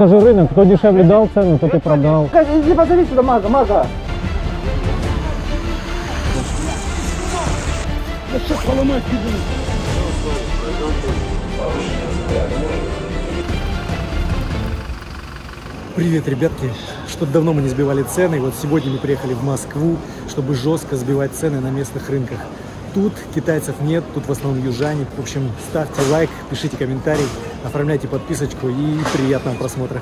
же рынок, кто дешевле дал цену, тот и продал. Иди позови сюда мага, мага. Да сейчас поломать буду. Привет, ребятки! Что-то давно мы не сбивали цены, и вот сегодня мы приехали в Москву, чтобы жестко сбивать цены на местных рынках. Тут китайцев нет, тут в основном южане. В общем, ставьте лайк, пишите комментарий, оформляйте подписочку и приятного просмотра.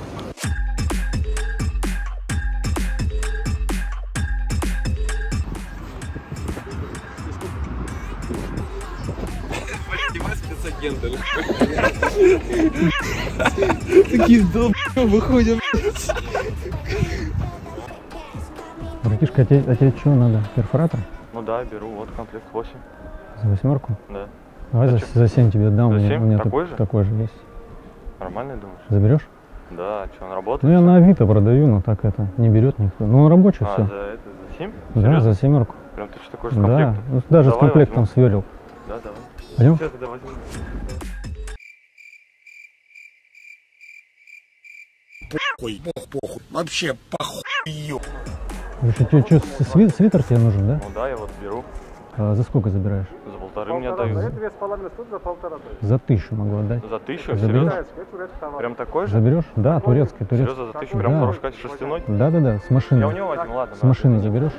Такие долб выходят. Братишка, а тебе что надо? Перфоратор? Ну да, беру, вот комплект 8. За 8? Да. Давай за 7 тебе отдам. За 7? У меня Такой же? Такой же есть. Нормальный, думаешь? Заберешь? Да, что, он работает? Ну я на Авито продаю, но так это не берет никто. Ну он рабочий, все. За 7? Да, Серьезно? за 7. Прям ты что такой же комплект? Да, ну, даже давай с комплектом возьму. сверлил. Да, давай. Пойдем? Все, тогда возьму. Похуй. Вообще похуй. Тебе что, свитер тебе нужен, да? Ну да, я вот беру. А за сколько забираешь? За 1,5 мне отдают. За 1000 могу отдать. За 1000? Заберешь? Серьезно? Прям такой же? Заберешь? Да, турецкий. Серьезно, за 1000? Прям Да. хороший качество, шерстяной? Да, с машины. Я у него возьму, ладно. С машины заберешь?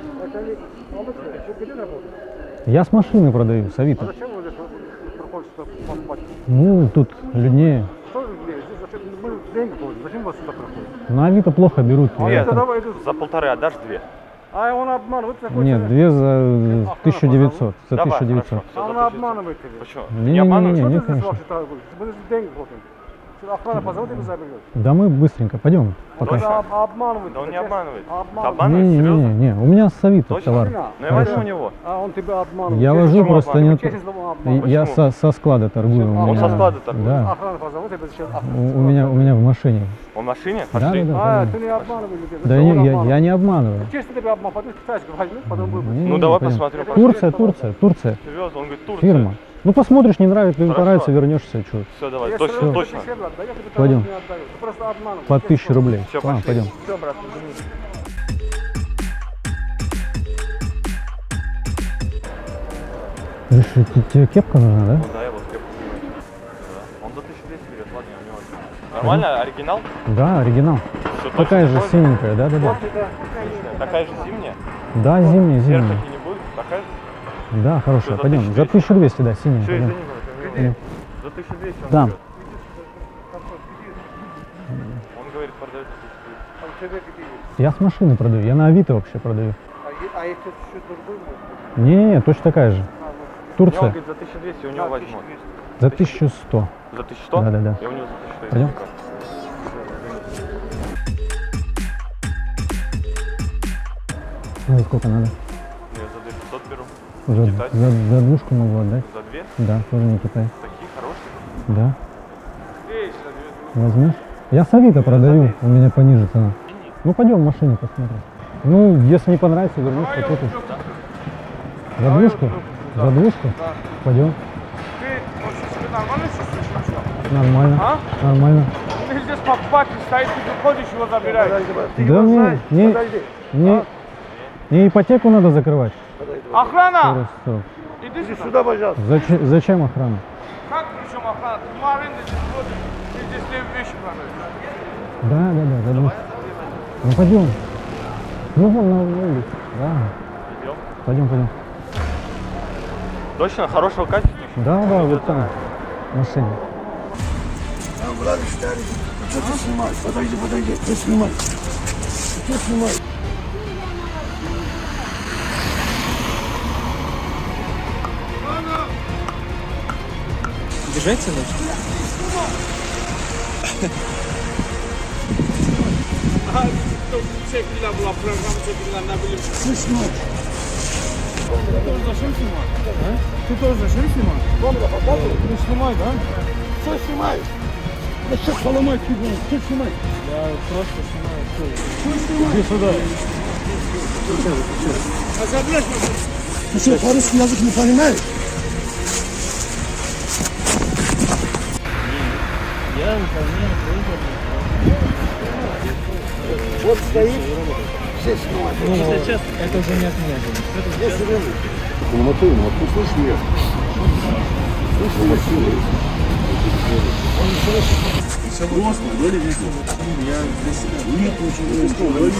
Я с машины продаю, с Авито. Зачем вы здесь проходите? Ну, тут люднее. Что же здесь? Мы деньги получим. Зачем вас сюда проходит? На Авито плохо берут. Нет, это- за 1,5 отдашь 2? А он обманывает. Нет, 2 за 1900. За Давай, 1900. хорошо. Всё, А за он 1900. обманывает тебя. Почему? Не, Не обманываешь? не, Что ты здесь конечно. вообще торгуешь? Мы здесь деньги платим. Охрана позовут и заберет. Да мы быстренько, пойдем. Пока. Точно? Обманывает. Да он не тебя. обманывает. Ты Обманывает. обманываешь? Серьезно? Не, у меня с Авито Точно? товар. Ну я возьму у него. А он тебя обманывает. Я Честно вожу, слово просто обманывает. нет. Честно слово обманывает. Я Почему? со склада торгую. у Он меня- со склада торгует? Да. Охрана позовут и сейчас У меня в машине. Он в машине? Да, Пошли. да, А, да. ты не обманывай людей. Да Он я обманывает. не обманываю. Честно тебя обманывает. Потом китайский возьми, потом будет. Ну давай пойдем. посмотрим. Турция. Серьезно, он говорит Турция. Фирма. Ну посмотришь, не нравится, не Хорошо. понравится, вернешься. Что? Все, давай, Если точно, он точно. дешевле отдает, я тебе Пойдем. товар не отдаю. Ты просто обманываешь. По 1000 рублей. Все, пошли. Пойдем. Все, брат, извини. Тебе кепка нужна, да? Ну да, я вот кепку снимаю. Да. Он за 1200 берет, ладно, я у него возьму. Нормально, оригинал? Да, оригинал. Всё, Такая же точно такой? синенькая, да. Отлично. Такая же зимняя? Да, зимняя. Зеркальки не будет? Такая же? Да, хорошая. Всё, за Пойдем. 1200. За 1200, да, синяя. Все, пойдем. извини, брат, за 1200 он Да. берет. Он говорит, продает за 1200. Я с машины продаю. Я на Авито вообще продаю. А если чуть другой будет? Не, точно такая же. Не, он Турция. говорит, за 1200 у него возьму. За 1100. За 1100? Да. Я у него за 1100. Пойдем? Ну, сколько надо? Я за 2500 беру. За Китай. двушку могу отдать. За 2? Да, тоже не Китай. Такие хорошие. Да. Возьмешь? Я с Авито продаю, у меня пониже цена. Ну пойдем в машине посмотрим. Ну, если не понравится, вернусь, покупишь. За двушку? За двушку? Да. Пойдем. Ты вообще себя нормально чувствуешь? Что? Нормально. А? Нормально. Ты здесь покупатель стоит, ты выходишь, его забираешь. Да не ипотеку надо закрывать. Охрана! Просто. Иди сюда, пожалуйста. Зачем охрана? Как причем охрана? Ты в аренде здесь ходишь, ты здесь вещи продаешь. Да, за двушку. Ну пойдем. Ну вон на улице. Да. Идем. Пойдем. Точно? Хорошего качества? Да, вот там. В машине. Что ты снимаешь? Подойди, ты снимай. Что снимай? Держаться нужно? Çektiler bu program çektiler ne bileyim. Şu sнимай. Ты зачем снимать? Ты тоже зачем снимать? Ты снимай, да? Что снимаешь? Да сейчас поломать тебя. Что снимай? Я просто снимаю. Иди сюда. Ты что, по-русски язык не понимаешь? Я не Вот стоит, все снимают. Ну, сейчас это уже не от меня зависит. Ну, Матвей, ну, вот слышишь меня? Слышишь меня? Все просто, говори, я для себя. Нет, очень говори,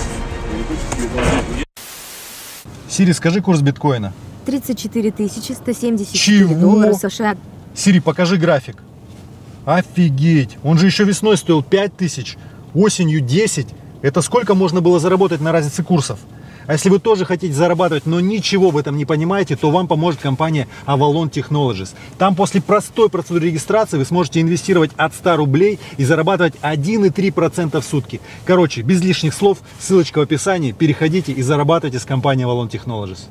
Сири, скажи курс биткоина. 34 174 Чего? доллара США. Сири, покажи график. Офигеть! Он же еще весной стоил 5000, осенью 10. Это сколько можно было заработать на разнице курсов? А если вы тоже хотите зарабатывать, но ничего в этом не понимаете, то вам поможет компания Avalon Technologies. Там после простой процедуры регистрации вы сможете инвестировать от 100 рублей и зарабатывать 1,3% в сутки. Короче, без лишних слов, ссылочка в описании, переходите и зарабатывайте с компанией Avalon Technologies.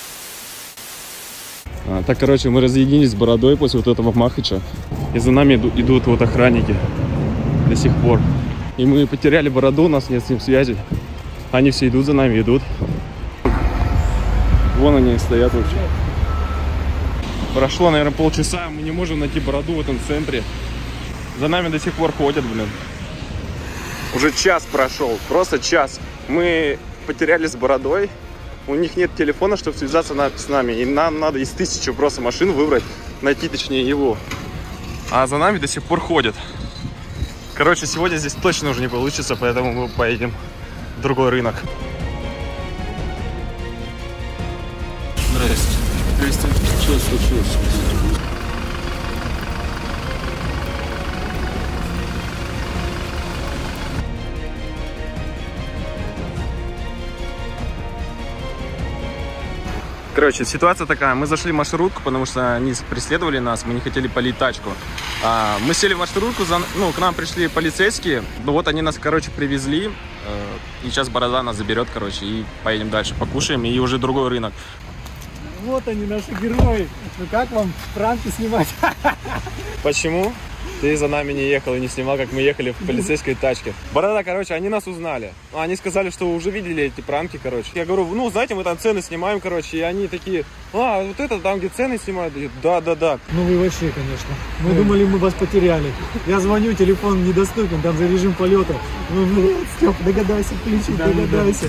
Так, короче, мы разъединились с бородой после вот этого махача. И за нами идут вот охранники до сих пор. И мы потеряли бороду, у нас нет с ним связи. Они все идут за нами, идут. Вон они стоят вообще. Прошло, наверное, полчаса, мы не можем найти бороду в этом центре. За нами до сих пор ходят, блин. Уже час прошел, просто час. Мы потерялись с бородой. У них нет телефона, чтобы связаться с нами. И нам надо из 1000 просто машин выбрать, найти точнее его. А за нами до сих пор ходят. Короче, сегодня здесь точно уже не получится, поэтому мы поедем в другой рынок. Здрасте. Здрасте. Что случилось? Короче, ситуация такая. Мы зашли в маршрутку, потому что они преследовали нас, мы не хотели палить тачку. Мы сели в маршрутку, к нам пришли полицейские. Ну вот они нас, короче, привезли. И сейчас борода нас заберет, короче, и поедем дальше, покушаем, и уже другой рынок. Вот они, наши герои. Ну как вам пранки снимать? Почему ты за нами не ехал и не снимал, как мы ехали в полицейской тачке? Борода, короче, они нас узнали. Они сказали, что уже видели эти пранки, короче. Я говорю, ну, знаете, мы там цены снимаем, короче, и они такие, вот это там, где цены снимают? Да. Ну вы вообще, конечно. Мы думали, мы вас потеряли. Я звоню, телефон недоступен, там за режим полета. Ну, Степ, догадайся включить, догадайся.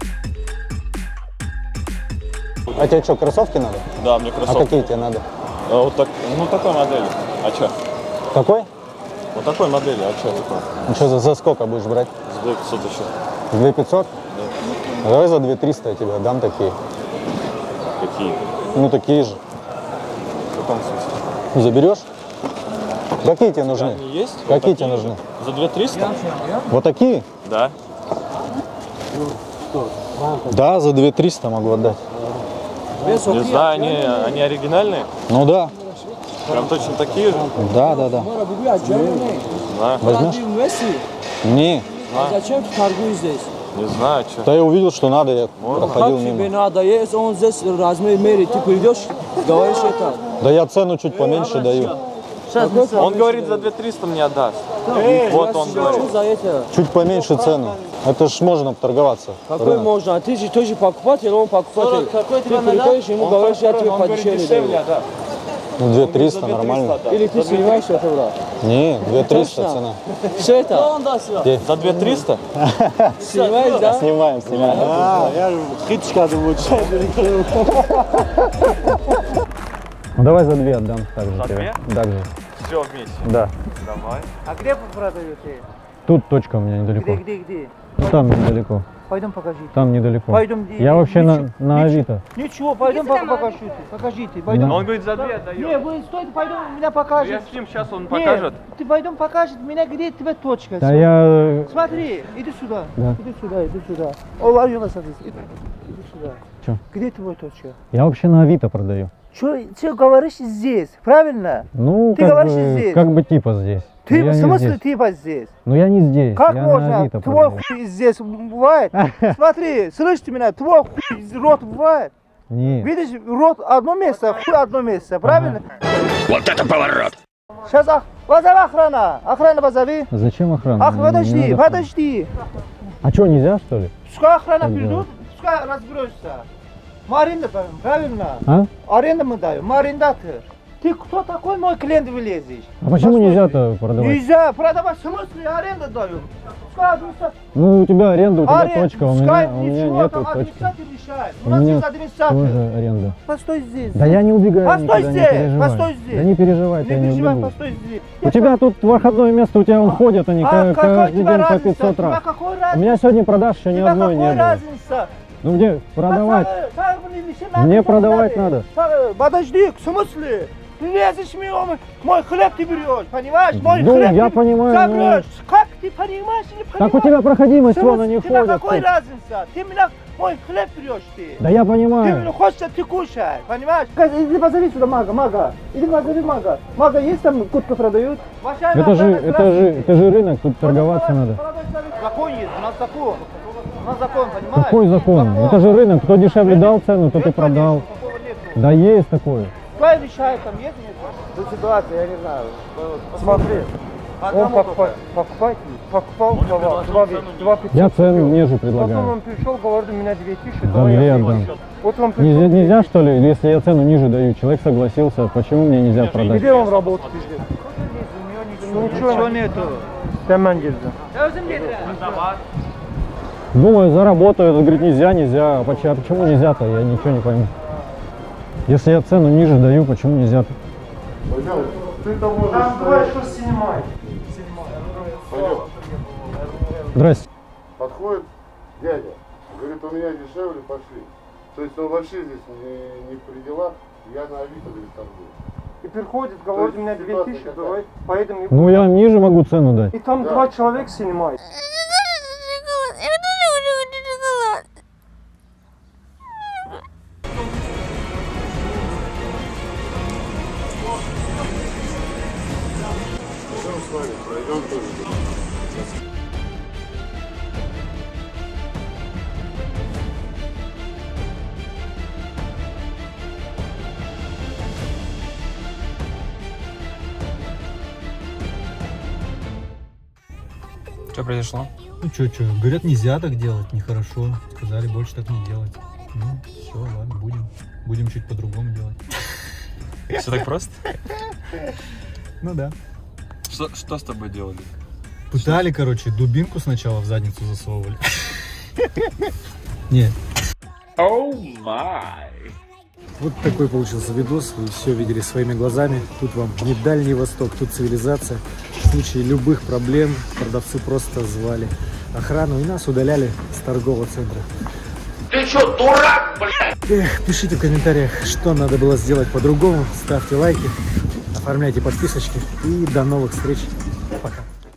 А тебе что, кроссовки надо? Да, мне А кроссовки. какие тебе надо? Вот так, ну, такой модели. А что? Какой? Вот такой модели, а что такое? Ну что, за сколько будешь брать? За 2500 еще. 2500? Да. Давай за 2300 я тебе дам такие. Какие? Ну такие же. В каком смысле? Ну, заберешь? Какие тебе нужны? Они есть? Какие Вот тебе нужны? За 2300? Вот такие? Да. Да, за 2300 могу отдать. Не знаю, они оригинальные? Ну да. Прям точно такие же? Да. Да. Возьмешь? Не. Зачем ты торгуешь здесь? Не знаю, что. Да я увидел, что надо, я проходил Как тебе мимо. надо, если он здесь размер мерит, ты придешь, говоришь это. Да я цену чуть поменьше даю. Он говорит, за 2300 мне отдаст. Вот он Что говорит. за это? Чуть поменьше цену. Это ж можно торговаться. Какой Рынок. можно? А ты же тоже покупатель, он покупатель. Какой Ты тебе надо? приходишь, ему говоришь, я тебе Он говорит, подешевле дешевле даю. отдам. Ну 2300 нормально. Или ты снимаешь это, брат? Не, 2300 Точно? цена. Что это? За 2300? Снимаешь, да? Снимаем. Ну давай за 2 отдам также За тебе. 2? Также. Все вместе. Да. Давай. А где продаете? Тут точка у меня недалеко. Где? Ну, там недалеко. Пойдем покажите. Там недалеко. Пойдем. Я вообще на Авито. Ничего, пойдем покажите. Покажите, пойдем. Но он говорит, за 2 отдает. Не, вы стойте, пойдем, меня Я покажет. с ним, сейчас он Не, покажет. ты пойдем покажет, меня где тебе точка. Да я... Смотри, иди сюда. Да. Иди сюда. Олар юна садись. Иди сюда. Чё? Где твой точка? Я вообще на Авито продаю. Что говоришь здесь? Правильно? Ну, Ты говоришь здесь. как бы типа здесь. Ты Но я в не смысле здесь. типа здесь? Ну я не здесь, Как я на можно? Авито Твой продаю. хуй здесь бывает? Смотри, слышите меня? Твой хуй рот бывает? Не. Видишь, рот одно место, хуй одно место, правильно? Вот это поворот! Сейчас позови охрана. Охрана позови. Зачем охрана? Подожди, подожди. А что, нельзя что ли? Пускай охрана Так придут, делать. пускай разберешься. Мы аренда даем, правильно? А? Аренда мы даем, мы арендатор. Ты кто такой, мой клиент, вылезешь? А почему нельзя-то продавать? Нельзя продавать, в смысле, аренду даю. Ну, у тебя аренда, у тебя Аренда, точка, у пускай, меня ничего, нету там точки. администратор решает. У У нас меня есть администратор. тоже аренда. Постой здесь. Да я не убегаю Постой никуда, не здесь, переживай. постой здесь. Да не переживай, Не я не переживай, убегу. постой здесь. У тебя тут выходное место, у тебя он ходят, они какая каждый тебе день по разница? 500 раз. Тебя какой У разница? меня сегодня продаж еще ни Тебя одной не какой было. разница? Ну где продавать? Мне Мне продавать надо. Подожди, в смысле? Ты лезешь мой хлеб ты берешь, понимаешь? Мой Ну, хлеб я ты понимаю, заберешь. Как ты понимаешь или понимаешь? Так у тебя проходимость, В вон смысле? они Тебя ходят. какой тут. разница? Ты меня мой хлеб берешь ты. Да я Ты понимаю. хочешь, ты кушай, понимаешь? Иди позови сюда мага. Иди позови мага. Мага есть там, куртку продают? Это же рынок, тут торговаться надо. Закон есть, у нас закон. У нас закон, понимаешь? Какой закон? Это же рынок, кто дешевле дал цену, тот и продал. Да есть такое. Кто решает, там есть, нет? Тут ситуация, я не знаю. Смотри. Он покупал 2 Я цену ниже Потом предлагаю. он пришел, говорит, у меня 2000, Да давай две я отдам. Вот он пришел. Нельзя что ли, если я цену ниже даю, человек согласился, почему мне нельзя продать? Где он работает? Ничего нету. Hemen girdi. Думаю, заработаю, он говорит, нельзя, а почему нельзя-то, я ничего не пойму. Если я цену ниже даю, почему нельзя-то? Ты-то можешь... Давай что снимай. Здрасте. Подходит дядя, говорит, у меня дешевле, пошли. То есть он вообще здесь не при делах, я на Авито, говорит, торгую. И приходит, говорит, у меня 2000, давай поедем. Ну я ниже могу цену дать. И там 2 человека снимают. Пройдем тоже. Что произошло? Ну что, говорят, нельзя так делать, нехорошо. Сказали, больше так не делать. Ну, все, ладно, будем чуть по-другому делать. Все так просто? Ну да. Что с тобой делали? Пытали, короче, дубинку сначала в задницу засовывали. Нет. Оу май. Вот такой получился видос, вы все видели своими глазами. Тут вам не Дальний Восток, тут цивилизация. В случае любых проблем продавцы просто звали охрану и нас удаляли с торгового центра. Ты что, дурак, блядь? Эх, пишите в комментариях, что надо было сделать по-другому. Ставьте лайки, оформляйте подписочки и до новых встреч.